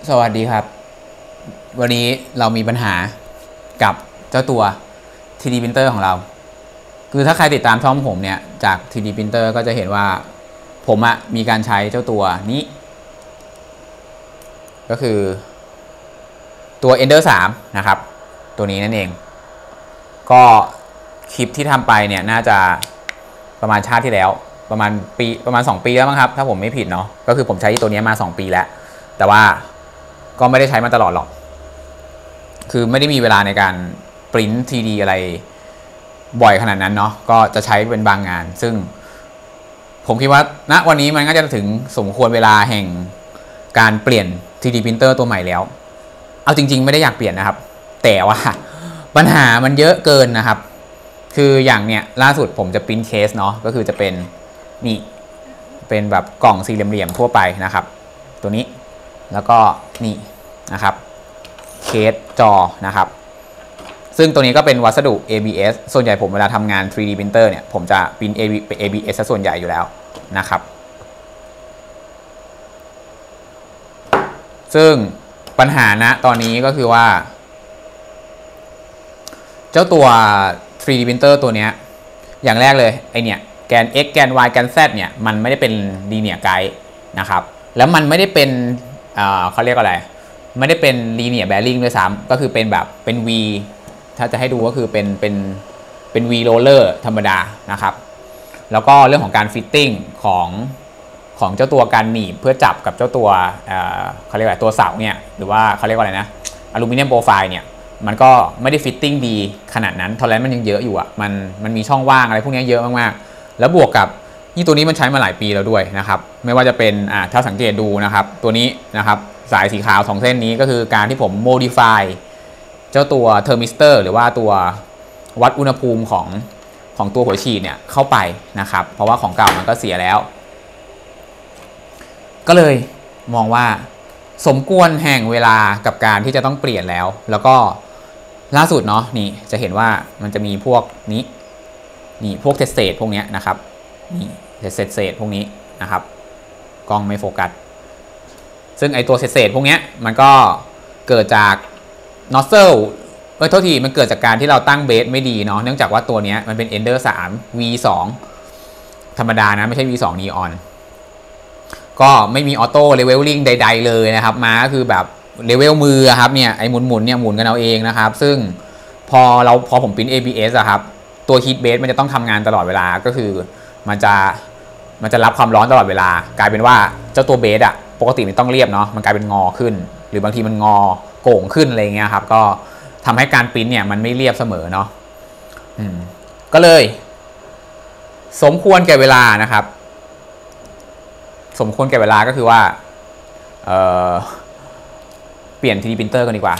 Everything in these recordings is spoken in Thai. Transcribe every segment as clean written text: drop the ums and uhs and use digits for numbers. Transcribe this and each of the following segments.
สวัสดีครับวันนี้เรามีปัญหากับเจ้าตัว 3D Printer ของเราคือถ้าใครติดตามช่องผมเนี่ยจาก 3D Printer ก็จะเห็นว่าผมมีการใช้เจ้าตัวนี้ก็คือตัว Ender 3นะครับตัวนี้นั่นเองก็คลิปที่ทำไปเนี่ยน่าจะประมาณชาติที่แล้วประมาณ2 ปีแล้วมั้งครับถ้าผมไม่ผิดเนาะก็คือผมใช้ตัวนี้มา2 ปีแล้วแต่ว่าก็ไม่ได้ใช้มาตลอดหรอกคือไม่ได้มีเวลาในการปริ้น 3D อะไรบ่อยขนาดนั้นเนาะก็จะใช้เป็นบางงานซึ่งผมคิดว่าณวันนี้มันก็จะถึงสมควรเวลาแห่งการเปลี่ยน 3D Printer ตัวใหม่แล้วเอาจริงๆไม่ได้อยากเปลี่ยนนะครับแต่ว่าปัญหามันเยอะเกินนะครับคืออย่างเนี้ยล่าสุดผมจะปริ้นเคสเนาะก็คือจะเป็นนี่เป็นแบบกล่องสี่เหลี่ยมๆทั่วไปนะครับตัวนี้แล้วก็นี่นะครับเคสจอนะครับซึ่งตัวนี้ก็เป็นวัสดุ ABS ส่วนใหญ่ผมเวลาทำงาน 3D Printer เนี่ยผมจะปริ้น ABS ซะส่วนใหญ่อยู่แล้วนะครับซึ่งปัญหาณตอนนี้ก็คือว่าเจ้าตัว 3D Printer ตัวนี้อย่างแรกเลยไอเนี่ยแกน x แกน y แกน z เนี่ยมันไม่ได้เป็น linear guide นะครับแล้วมันไม่ได้เป็นเขาเรียกอะไรไม่ได้เป็น linear bearing ด้วยซ้ำก็คือเป็นแบบเป็น V ถ้าจะให้ดูก็คือเป็น V roller ธรรมดานะครับแล้วก็เรื่องของการฟิตติ้งของเจ้าตัวการหนีบเพื่อจับกับเจ้าตัวเขาเรียกว่าตัวเสาเนี่ยหรือว่าเขาเรียกว่าอะไรนะอลูมิเนียมโปรไฟล์เนี่ยมันก็ไม่ได้ฟิตติ้งดีขนาดนั้นทอเลรนซ์มันยังเยอะอยู่มันมีช่องว่างอะไรพวกนี้เยอะมากๆแล้วบวกกับนี่ตัวนี้มันใช้มาหลายปีแล้วด้วยนะครับไม่ว่าจะเป็นถ้าสังเกตดูนะครับตัวนี้นะครับสายสีขาว2 เส้นนี้ก็คือการที่ผม modify เจ้าตัวเทอร์มิสเตอร์หรือว่าตัววัดอุณหภูมิของตัวหัวฉีดเนี่ยเข้าไปนะครับเพราะว่าของเก่ามันก็เสียแล้วก็เลยมองว่าสมควรแห่งเวลากับการที่จะต้องเปลี่ยนแล้วก็ล่าสุดเนาะนี่จะเห็นว่ามันจะมีพวกนี้นี่พวกเศษพวกนี้นะครับนี่เศษพวกนี้นะครับกล้องไม่โฟกัสซึ่งไอตัวเศษพวกนี้มันก็เกิดจากนอสเซิลโทษทีมันเกิดจากการที่เราตั้งเบสไม่ดีเนาะเนื่องจากว่าตัวนี้มันเป็น Ender 3 V2 ธรรมดานะไม่ใช่ V2 Neon ก็ไม่มีออโต้เลเวลลิ่งใดๆเลยนะครับมาก็คือแบบเลเวลมือครับเนี่ยไอ้หมุนเนี่ยหมุนกันเอาเองนะครับซึ่งพอผมปริ้น ABS อะครับตัวฮีทเบสมันจะต้องทำงานตลอดเวลาก็คือมันจะรับความร้อนตลอดเวลากลายเป็นว่าเจ้าตัวเบสอะปกติมันต้องเรียบเนาะมันกลายเป็นงอขึ้นหรือบางทีมันงอโก่งขึ้นอะไรเงี้ยครับก็ทำให้การปริ้นเนี่ยมันไม่เรียบเสมอเนาะก็เลยสมควรแก่เวลานะครับสมควรแก่เวลาก็คือว่าเปลี่ยน 3D Printer กันดีกว่า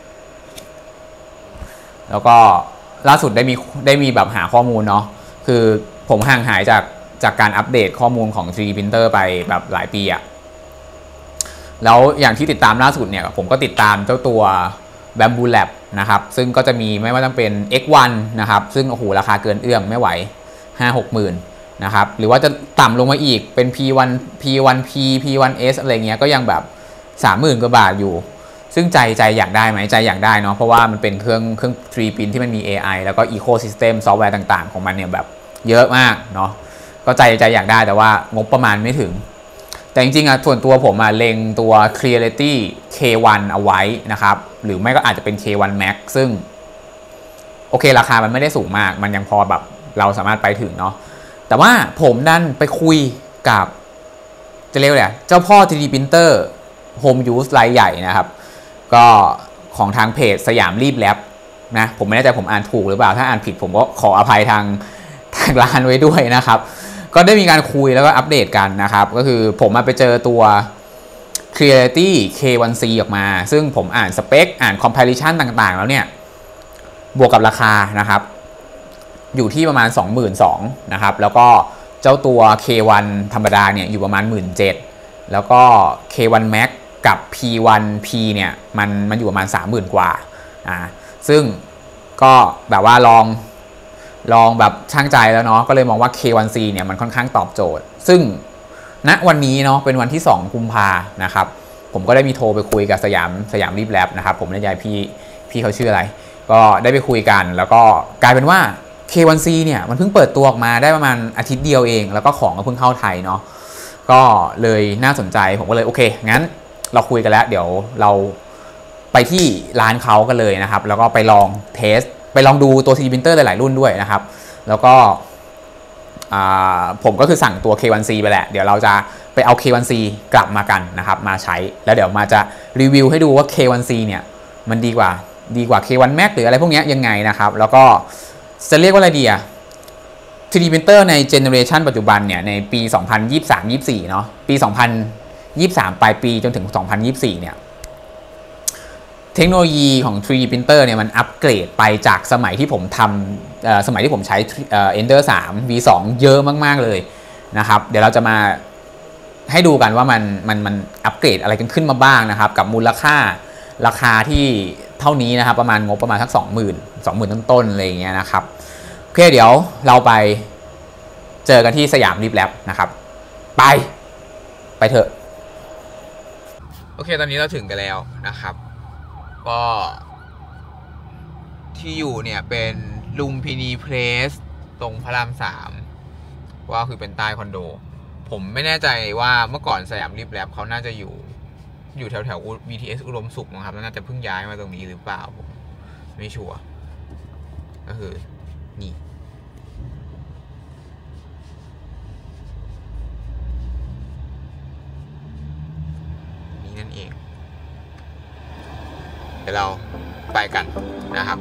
แล้วก็ล่าสุดได้มีแบบหาข้อมูลเนาะคือผมห่างหายจากการอัปเดตข้อมูลของ 3D Printer ไปแบบหลายปีอะแล้วอย่างที่ติดตามล่าสุดเนี่ยผมก็ติดตามเจ้าตัว Bamboo Lab นะครับซึ่งก็จะมีไม่ว่าจะเป็น X1 นะครับซึ่งโอ้โหราคาเกินเอื้อมไม่ไหว 5-6 หมื่นนะครับหรือว่าจะต่ำลงมาอีกเป็น P1P P1S อะไรเงี้ยก็ยังแบบ 30,000 กว่าบาทอยู่ซึ่งใจอยากได้ไหมใจอยากได้เนาะเพราะว่ามันเป็นเครื่อง 3D Print ที่มันมี AI แล้วก็ Ecosystem ซอฟต์แวร์ต่างๆของมันเนี่ยแบบเยอะมากเนาะก็ใจอยากได้แต่ว่างบประมาณไม่ถึงแต่จริงๆส่วนตัวผมเล็งตัว Clarity K1 เอาไว้นะครับหรือไม่ก็อาจจะเป็น K1 Max ซึ่งโอเคราคามันไม่ได้สูงมากมันยังพอแบบเราสามารถไปถึงเนาะแต่ว่าผมดันไปคุยกับจะเรียกอะไรเจ้าพ่อ 3D Printer Home Use รายใหญ่นะครับก็ของทางเพจสยามรีบแลบนะผมไม่แน่ใจผมอ่านถูกหรือเปล่าถ้าอ่านผิดผมก็ขออภัยทางร้านไว้ด้วยนะครับก็ได้มีการคุยแล้วก็อัปเดตกันนะครับก็คือผมไปเจอตัว Clarity K1C ออกมาซึ่งผมอ่านสเปคอ่าน Comparison ต่างๆแล้วเนี่ยบวกกับราคานะครับอยู่ที่ประมาณ 22,000 นะครับแล้วก็เจ้าตัว K1 ธรรมดาเนี่ยอยู่ประมาณ 17,000 แล้วก็ K1 Max กับ P1P เนี่ยมันอยู่ประมาณ 30,000 กว่าซึ่งก็แบบว่าลองแบบช่างใจแล้วเนาะก็เลยมองว่า K1C เนี่ยมันค่อนข้างตอบโจทย์ซึ่งณวันนี้เนาะเป็นวันที่2 กุมภานะครับผมก็ได้มีโทรไปคุยกับสยามรีบแลบนะครับผมไม่แน่ใจพี่เขาชื่ออะไรก็ได้ไปคุยกันแล้วก็กลายเป็นว่า K1C เนี่ยมันเพิ่งเปิดตัวออกมาได้ประมาณอาทิตย์เดียวเองแล้วก็ของก็เพิ่งเข้าไทยเนาะก็เลยน่าสนใจผมก็เลยโอเคงั้นเราคุยกันแล้วเดี๋ยวเราไปที่ร้านเขากันเลยนะครับแล้วก็ไปลองเทสไปลองดูตัว 3D printer หลายๆรุ่นด้วยนะครับแล้วก็ผมก็คือสั่งตัว K1C ไปแหละเดี๋ยวเราจะไปเอา K1C กลับมากันนะครับมาใช้แล้วเดี๋ยวมาจะรีวิวให้ดูว่า K1C เนี่ยมันดีกว่า K1 Max หรืออะไรพวกนี้ยังไงนะครับแล้วก็จะเรียกว่าอะไรดีอะ 3D printer ในเจเนอเรชันปัจจุบันเนี่ยในปี 2023-24 เนาะปี 2023 ปลายปีจนถึง 2024 เนี่ยเทคโนโลยีของ 3D printer เนี่ยมันอัปเกรดไปจากสมัยที่ผมทำสมัยที่ผมใช้ Ender 3 V2 เยอะมากๆเลยนะครับเดี๋ยวเราจะมาให้ดูกันว่ามันอัปเกรดอะไรกันขึ้นมาบ้างนะครับกับมูลค่าราคาที่เท่านี้นะครับประมาณงบประมาณสัก 20,000 ต้นๆอะไรอย่างเงี้ยนะครับโอเคเดี๋ยวเราไปเจอกันที่สยามรีบแลบนะครับไปเถอะโอเคตอนนี้เราถึงกันแล้วนะครับก็ที่อยู่เนี่ยเป็นลุมพินีเพลสตรงพระราม3ว่าคือเป็นใต้คอนโดผมไม่แน่ใจว่าเมื่อก่อนสยามรีบแลบเขาน่าจะอยู่แถว BTS อุดมสุขนะครับแล้วน่าจะเพิ่งย้ายมาตรงนี้หรือเปล่าผมไม่ชัวร์ก็คือนี่นั่นเองเดี๋ยวเราไปกันนะครับ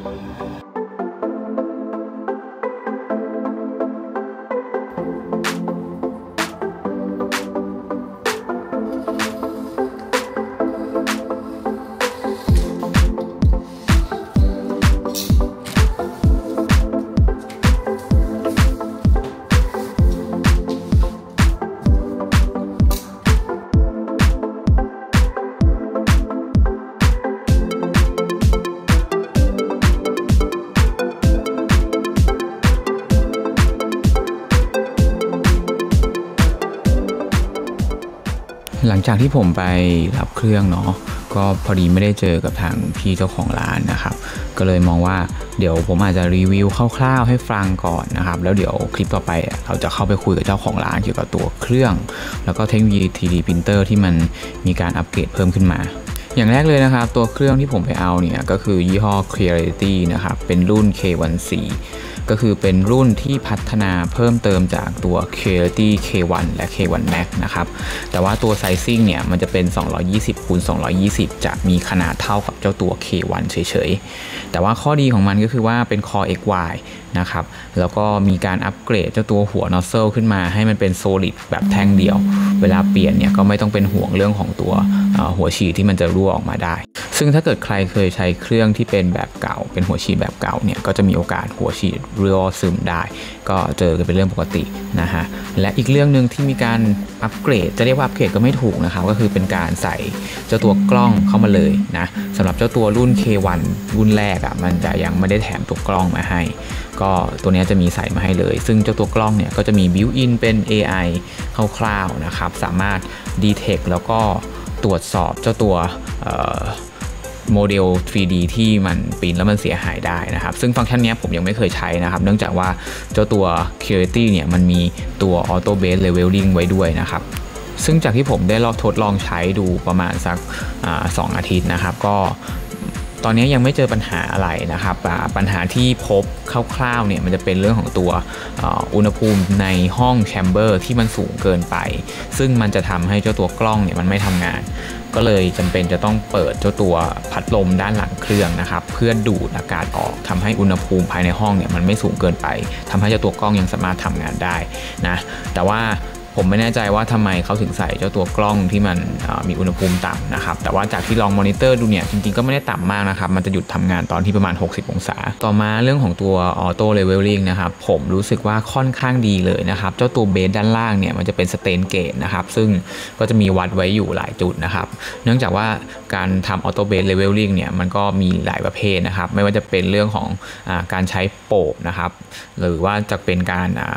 หลังจากที่ผมไปรับเครื่องเนาะก็พอดีไม่ได้เจอกับทางพี่เจ้าของร้านนะครับก็เลยมองว่าเดี๋ยวผมอาจจะรีวิวคร่าวๆให้ฟังก่อนนะครับแล้วเดี๋ยวคลิปต่อไปเราจะเข้าไปคุยกับเจ้าของร้านเกี่ยวกับตัวเครื่องแล้วก็เทคโนโลยี 3D printer ที่มันมีการอัปเกรดเพิ่มขึ้นมาอย่างแรกเลยนะครับตัวเครื่องที่ผมไปเอาเนี่ยก็คือยี่ห้อ Creality นะครับเป็นรุ่น K1C ก็คือเป็นรุ่นที่พัฒนาเพิ่มเติมจากตัว Creality K1 และ K1 Max นะครับแต่ว่าตัวไซซิ่งเนี่ยมันจะเป็น220x220จะมีขนาดเท่ากับเจ้าตัว K1 เฉยๆแต่ว่าข้อดีของมันก็คือว่าเป็น Core XY นะครับแล้วก็มีการอัปเกรดเจ้าตัวหัว Nozzle ขึ้นมาให้มันเป็น Solid แบบแท่งเดียวเวลาเปลี่ยนเนี่ยก็ไม่ต้องเป็นห่วงเรื่องของตัวหัวฉีดที่มันจะรั่วออกมาได้ซึ่งถ้าเกิดใครเคยใช้เครื่องที่เป็นแบบเก่าเป็นหัวฉีดแบบเก่าเนี่ยก็จะมีโอกาสหัวฉีดรั่วซึมได้ก็เจอกันเป็นเรื่องปกตินะฮะและอีกเรื่องนึงที่มีการอัปเกรดจะเรียกว่าอัปเกรดก็ไม่ถูกนะครับก็คือเป็นการใส่เจ้าตัวกล้องเข้ามาเลยนะสำหรับเจ้าตัวรุ่น K1 รุ่นแรกมันจะยังไม่ได้แถมตัวกล้องมาให้ก็ตัวนี้จะมีใส่มาให้เลยซึ่งเจ้าตัวกล้องเนี่ยก็จะมีบิวอินเป็น AI คร่าวๆนะครับสามารถ detect แล้วก็ตรวจสอบเจ้าตัวโมเดล 3D ที่มันปริ้นแล้วมันเสียหายได้นะครับซึ่งฟังก์ชันนี้ผมยังไม่เคยใช้นะครับเนื่องจากว่าเจ้าตัว Creality เนี่ยมันมีตัว Auto Base Leveling ไว้ด้วยนะครับซึ่งจากที่ผมได้ทดลองใช้ดูประมาณสัก2 อาทิตย์นะครับก็ตอนนี้ยังไม่เจอปัญหาอะไรนะครับปัญหาที่พบคร่าวๆเนี่ยมันจะเป็นเรื่องของตัวอุณหภูมิในห้องแชมเบอร์ที่มันสูงเกินไปซึ่งมันจะทำให้เจ้าตัวกล้องเนี่ยมันไม่ทำงานก็เลยจำเป็นจะต้องเปิดเจ้าตัวพัดลมด้านหลังเครื่องนะครับเพื่อดูดอากาศออกทำให้อุณหภูมิภายในห้องเนี่ยมันไม่สูงเกินไปทำให้เจ้าตัวกล้องยังสามารถทำงานได้นะแต่ว่าผมไม่แน่ใจว่าทำไมเขาถึงใส่เจ้าตัวกล้องที่มันมีอุณหภูมิต่ำนะครับแต่ว่าจากที่ลองมอนิเตอร์ดูเนี่ยจริงๆก็ไม่ได้ต่ำมากนะครับมันจะหยุดทำงานตอนที่ประมาณ60 องศาต่อมาเรื่องของตัว Auto Leveling นะครับผมรู้สึกว่าค่อนข้างดีเลยนะครับเจ้าตัวเบสด้านล่างเนี่ยมันจะเป็นสเตนเกจนะครับซึ่งก็จะมีวัดไว้อยู่หลายจุดนะครับเนื่องจากว่าการทำ Auto Base Leveling เนี่ยมันก็มีหลายประเภทนะครับไม่ว่าจะเป็นเรื่องของการใช้โปะนะครับหรือว่าจะเป็นการ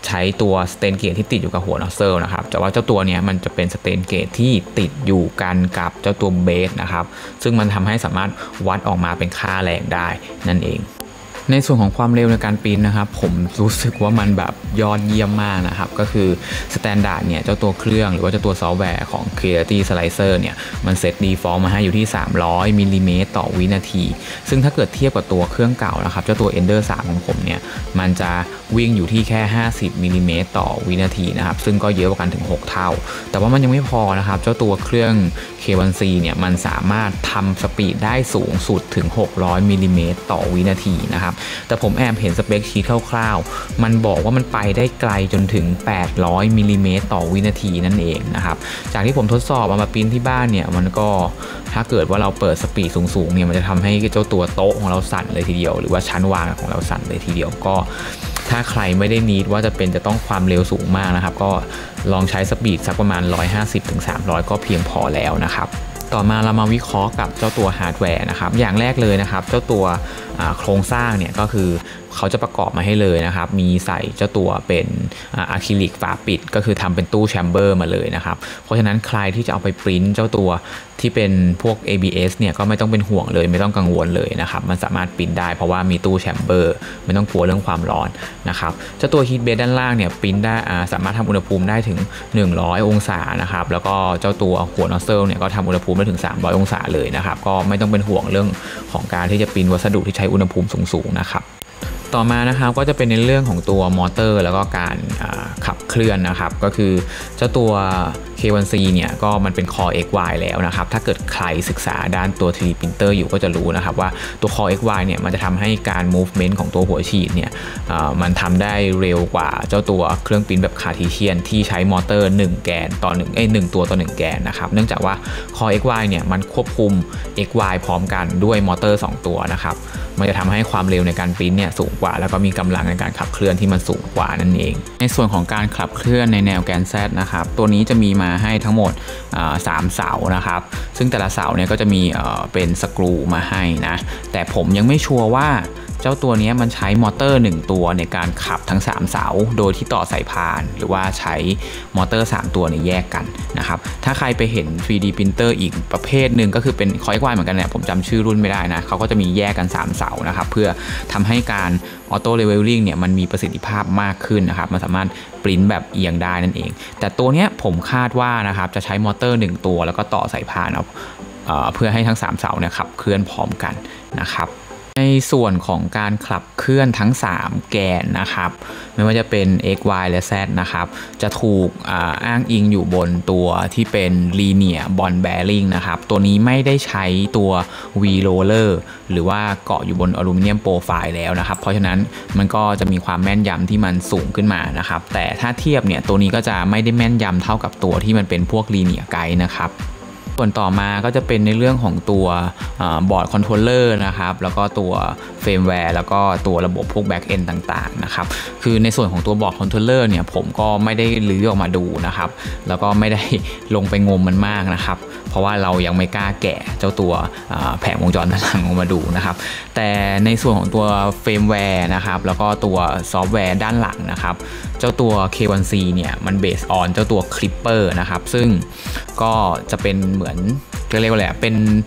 ใช้ตัวสเตนเกจที่ติดอยู่กับหัวนอสเซิลนะครับแต่ว่าเจ้าตัวนี้มันจะเป็นสเตนเกจที่ติดอยู่กันกับเจ้าตัวเบสนะครับซึ่งมันทำให้สามารถวัดออกมาเป็นค่าแรงได้นั่นเองในส่วนของความเร็วในการปริ้นนะครับผมรู้สึกว่ามันแบบยอดเยี่ยมมากนะครับก็คือสแตนดาร์ดเนี่ยเจ้าตัวเครื่องหรือว่าเจ้าตัวซอฟต์แวร์ของ Creality Slicer เนี่ยมันเซต default มาให้อยู่ที่300มิลลิเมตรต่อวินาทีซึ่งถ้าเกิดเทียบกับตัวเครื่องเก่านะครับเจ้าตัว Ender 3 ของผมเนี่ยมันจะวิ่งอยู่ที่แค่50มิลลิเมตรต่อวินาทีนะครับซึ่งก็เยอะกว่ากันถึง6เท่าแต่ว่ามันยังไม่พอนะครับเจ้าตัวเครื่อง K1C เนี่ยมันสามารถทำสปีดได้สูงสุดถึง600มิลลิเมตรต่อวินาทีนะครับแต่ผมแอบเห็นสเปคชีทคร่าวๆมันบอกว่ามันไปได้ไกลจนถึง800มิลลิเมตรต่อวินาทีนั่นเองนะครับจากที่ผมทดสอบเอามาปริ้นที่บ้านเนี่ยมันก็ถ้าเกิดว่าเราเปิดสปีดสูงๆเนี่ยมันจะทำให้เจ้าตัวโต๊ะของเราสั่นเลยทีเดียวหรือว่าชั้นวางของเราสั่นเลยทีเดียวก็ถ้าใครไม่ได้นีดว่าจะต้องความเร็วสูงมากนะครับก็ลองใช้สปีดสักประมาณ150-300ก็เพียงพอแล้วนะครับต่อมาเรามาวิเคราะห์กับเจ้าตัวฮาร์ดแวร์นะครับอย่างแรกเลยนะครับเจ้าตัวโครงสร้างเนี่ยก็คือเขาจะประกอบมาให้เลยนะครับมีใส่เจ้าตัวเป็นอะคริลิกฝาปิดก็คือทำเป็นตู้แชมเบอร์มาเลยนะครับเพราะฉะนั้นใครที่จะเอาไปปริ้นเจ้าตัวที่เป็นพวก ABS เนี่ยก็ไม่ต้องเป็นห่วงเลยไม่ต้องกังวลเลยนะครับมันสามารถปริ้นได้เพราะว่ามีตู้แชมเบอร์ไม่ต้องกลัวเรื่องความร้อนนะครับเจ้าตัวฮีทเบสด้านล่างเนี่ยปริ้นได้สามารถทำอุณหภูมิได้ถึง100องศานะครับแล้วก็เจ้าตัวหัวนอสเซิลเนี่ยก็ทำอุณหภูมิได้ถึง300องศาเลยนะครับก็ไม่ต้องเป็นห่วงเรื่องของการที่จะปริ้นวัสดุที่ใช้อุณหภูมิสูงๆนะครับต่อมานะครับก็จะเป็นในเรื่องของตัวมอเตอร์แล้วก็การขับเคลื่อนนะครับก็คือเจ้าตัว K1C เนี่ยก็มันเป็น Core XY แล้วนะครับถ้าเกิดใครศึกษาด้านตัว 3D Printer อยู่ก็จะรู้นะครับว่าตัว Core XY เนี่ยมันจะทำให้การ movement ของตัวหัวฉีดเนี่ยมันทำได้เร็วกว่าเจ้าตัวเครื่องปริ้นแบบ Cartesian ที่ใช้มอเตอร์1แกนต่อ1ตัวต่อ1แกนนะครับเนื่องจากว่า Core XY เนี่ยมันควบคุม XY พร้อมกันด้วยมอเตอร์2ตัวนะครับมันจะทำให้ความเร็วในการปริ้นเนี่ยสูงกว่าแล้วก็มีกำลังในการขับเคลื่อนที่มันสูงกว่านั่นเองในส่วนของการขับเคลื่อนในแนวแกน Z นะครับตัวนี้จะมีมาให้ทั้งหมด3เสานะครับซึ่งแต่ละเสาเนี่ยก็จะมีเป็นสกรูมาให้นะแต่ผมยังไม่ชัวร์ว่าเจ้าตัวนี้มันใช้มอเตอร์1ตัวในการขับทั้ง3เสาโดยที่ต่อสายพานหรือว่าใช้มอเตอร์3ตัวเนี่ยแยกกันนะครับถ้าใครไปเห็น 3D Printer อีกประเภทหนึ่งก็คือเป็นคอยกวายเหมือนกันเนี่ยผมจำชื่อรุ่นไม่ได้นะเขาก็จะมีแยกกัน3เสานะครับเพื่อทำให้การออโต้เลเวลลิ่งเนี่ยมันมีประสิทธิภาพมากขึ้นนะครับมันสามารถปริ้นแบบเอียงได้นั่นเองแต่ตัวเนี้ยผมคาดว่านะครับจะใช้มอเตอร์1ตัวแล้วก็ต่อสายพานเพื่อให้ทั้ง3เสาเนี่ยขับเคลื่อนพร้อมกันนะครับในส่วนของการขับเคลื่อนทั้ง3แกนนะครับไม่ว่าจะเป็น x y และ z นะครับจะถูกอ้างอิงอยู่บนตัวที่เป็น linear ball bearing นะครับตัวนี้ไม่ได้ใช้ตัว V roller หรือว่าเกาะอยู่บนอลูมิเนียมโปรไฟล์แล้วนะครับเพราะฉะนั้นมันก็จะมีความแม่นยำที่มันสูงขึ้นมานะครับแต่ถ้าเทียบเนี่ยตัวนี้ก็จะไม่ได้แม่นยำเท่ากับตัวที่มันเป็นพวก linear guide นะครับส่วนต่อมาก็จะเป็นในเรื่องของตัวบอร์ดคอนโทรลเลอร์นะครับแล้วก็ตัวเฟรมแวร์แล้วก็ตัวระบบพวกแบ็กเอนด์ต่างๆนะครับคือในส่วนของตัวบอร์ดคอนโทรลเลอร์เนี่ยผมก็ไม่ได้ลื้อออกมาดูนะครับแล้วก็ไม่ได้ลงไปงมมันมากนะครับเพราะว่าเรายังไม่กล้าแกะเจ้าตัวแผงวงจรด้านหลังออกมาดูนะครับแต่ในส่วนของตัวเฟรมแวร์นะครับแล้วก็ตัวซอฟต์แวร์ด้านหลังนะครับเจ้าตัว K1C เนี่ยมันเบสออนเจ้าตัว Clipper นะครับซึ่งก็จะเป็นเหมือนเรียกว่าอะไรเป็น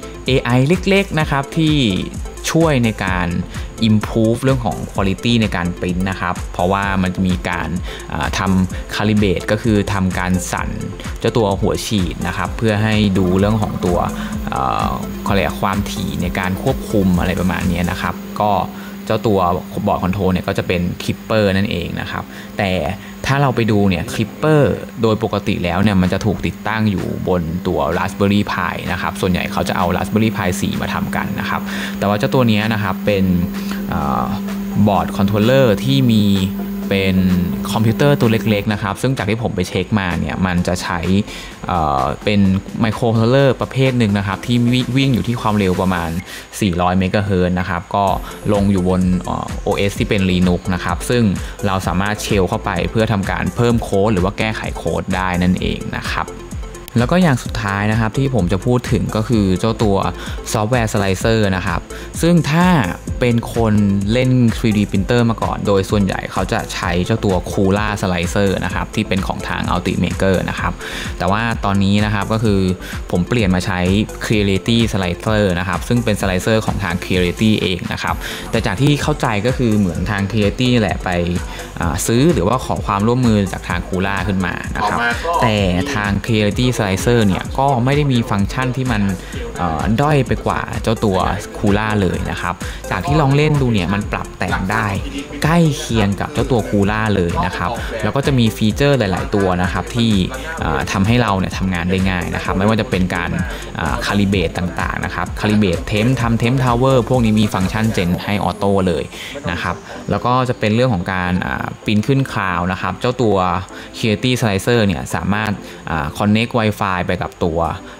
AI เล็กๆนะครับที่ช่วยในการ improve เรื่องของ quality ในการปริ้นนะครับเพราะว่ามันจะมีการทำ calibrate ก็คือทำการสั่นเจ้าตัวหัวฉีดนะครับเพื่อให้ดูเรื่องของตัวความถี่ในการควบคุมอะไรประมาณนี้นะครับก็เจ้าตัวบอร์ดคอนโทรลเนี่ยก็จะเป็นคลิปเปอร์นั่นเองนะครับแต่ถ้าเราไปดูเนี่ยคลิปเปอร์โดยปกติแล้วเนี่ยมันจะถูกติดตั้งอยู่บนตัว Raspberry Pi นะครับส่วนใหญ่เขาจะเอา Raspberry Pi 4 มาทำกันนะครับแต่ว่าเจ้าตัวนี้นะครับเป็นบอร์ดคอนโทรลเลอร์ที่มีเป็นคอมพิวเตอร์ตัวเล็กๆนะครับซึ่งจากที่ผมไปเช็คมาเนี่ยมันจะใช้เป็นไมโครคอนโทรลเลอร์ประเภทหนึ่งนะครับที่วิ่งอยู่ที่ความเร็วประมาณ400เมกะเฮิรตซ์นะครับก็ลงอยู่บน OS ที่เป็น Linux นะครับซึ่งเราสามารถเชลเข้าไปเพื่อทำการเพิ่มโค้ดหรือว่าแก้ไขโค้ดได้นั่นเองนะครับแล้วก็อย่างสุดท้ายนะครับที่ผมจะพูดถึงก็คือเจ้าตัวซอฟต์แวร์สไลเซอร์นะครับซึ่งถ้าเป็นคนเล่น 3D printer มาก่อนโดยส่วนใหญ่เขาจะใช้เจ้าตัว Cura Slicer นะครับที่เป็นของทาง Ultimaker นะครับแต่ว่าตอนนี้นะครับก็คือผมเปลี่ยนมาใช้ Creality Slicer นะครับซึ่งเป็น Slicer ของทาง Creality เองนะครับแต่จากที่เข้าใจก็คือเหมือนทาง Creality แหละไปซื้อหรือว่าขอความร่วมมือจากทาง Cura ขึ้นมานะครับแต่ทาง Creality Slicer เนี่ยก็ไม่ได้มีฟังก์ชันที่มันด้อยไปกว่าเจ้าตัว Cura เลยนะครับจากที่ลองเล่นดูเนี่ยมันปรับแต่งได้ใกล้เคียงกับเจ้าตัว Cura เลยนะครับแล้วก็จะมีฟีเจอร์หลายๆตัวนะครับที่ทำให้เราเนี่ยทำงานได้ง่ายนะครับไม่ว่าจะเป็นการคาลิเบตต่างๆนะครับคาลิเบตเทมทำเทมทาวเวอร์พวกนี้มีฟังก์ชันเจนให้ออโต้เลยนะครับแล้วก็จะเป็นเรื่องของการปีนขึ้นคลาวด์นะครับเจ้าตัว Creality Slicer เนี่ยสามารถconnect Wi-Fi ไปกับตัว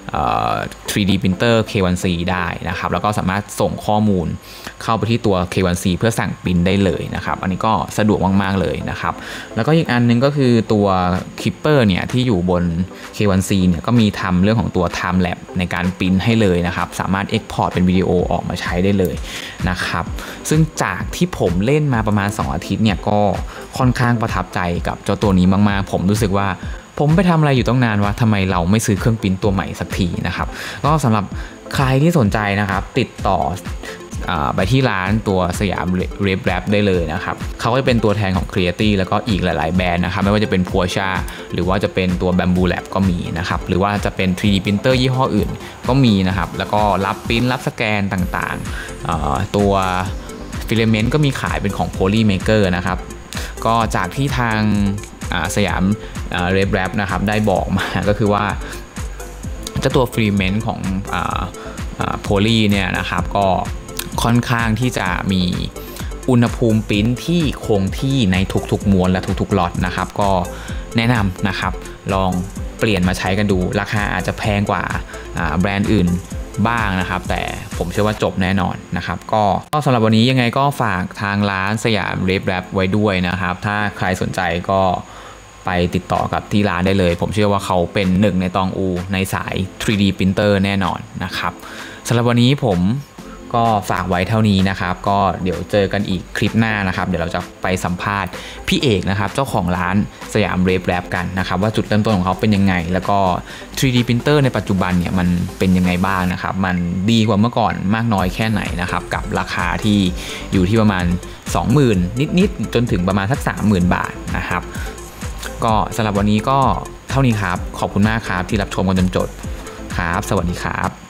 3D printer K1C ได้นะครับแล้วก็สามารถส่งข้อมูลเข้าไปที่ตัว K1C เพื่อสั่งปริ้นได้เลยนะครับอันนี้ก็สะดวกมากๆเลยนะครับแล้วก็อีกอันนึงก็คือตัว Clipper เนี่ยที่อยู่บน K1C เนี่ยก็มีทำเรื่องของตัว Time Lapse ในการปริ้นให้เลยนะครับสามารถ Export เป็นวิดีโอออกมาใช้ได้เลยนะครับซึ่งจากที่ผมเล่นมาประมาณ2อาทิตย์เนี่ยก็ค่อนข้างประทับใจกับเจ้าตัวนี้มากๆผมรู้สึกว่าผมไปทำอะไรอยู่ตั้งนานวะทำไมเราไม่ซื้อเครื่องปริ้นตัวใหม่สักทีนะครับก็สำหรับใครที่สนใจนะครับติดต่อไปที่ร้านตัวสยาม RepRap ได้เลยนะครับเขาก็จะเป็นตัวแทนของ Creality แล้วก็อีกหลายๆแบรนด์นะครับไม่ว่าจะเป็น Porsche หรือว่าจะเป็นตัว Bamboo Lab ก็มีนะครับหรือว่าจะเป็น 3D printer ยี่ห้ออื่นก็มีนะครับแล้วก็รับปริ้นรับสแกนต่างๆตัว Filament ก็มีขายเป็นของ Polymaker นะครับก็จากที่ทางสยามRepRap นะครับได้บอกมาก็คือว่าเจ้าตัวฟิลาเมนต์ของโพลีเนี่ยนะครับก็ค่อนข้างที่จะมีอุณหภูมิปริ้นที่คงที่ในทุกๆมวลและทุกๆล็อตนะครับก็แนะนำนะครับลองเปลี่ยนมาใช้กันดูราคาอาจจะแพงกว่าแบรนด์อื่นบ้างนะครับแต่ผมเชื่อว่าจบแน่นอนนะครับก็สำหรับวันนี้ยังไงก็ฝากทางร้านสยาม RepRap ไว้ด้วยนะครับถ้าใครสนใจก็ไปติดต่อกับที่ร้านได้เลยผมเชื่อว่าเขาเป็นหนึ่งในตองอูในสาย 3D printer แน่นอนนะครับสำหรับวันนี้ผมก็ฝากไว้เท่านี้นะครับก็เดี๋ยวเจอกันอีกคลิปหน้านะครับเดี๋ยวเราจะไปสัมภาษณ์พี่เอกนะครับเจ้าของร้านสยาม RepRap กันนะครับว่าจุดเริ่มต้นของเขาเป็นยังไงแล้วก็ 3D printer ในปัจจุบันเนี่ยมันเป็นยังไงบ้างนะครับมันดีกว่าเมื่อก่อนมากน้อยแค่ไหนนะครับกับราคาที่อยู่ที่ประมาณ 20,000 นิดๆจนถึงประมาณสัก 30,000 บาทนะครับก็สำหรับวันนี้ก็เท่านี้ครับขอบคุณมากครับที่รับชมกันจนจบครับสวัสดีครับ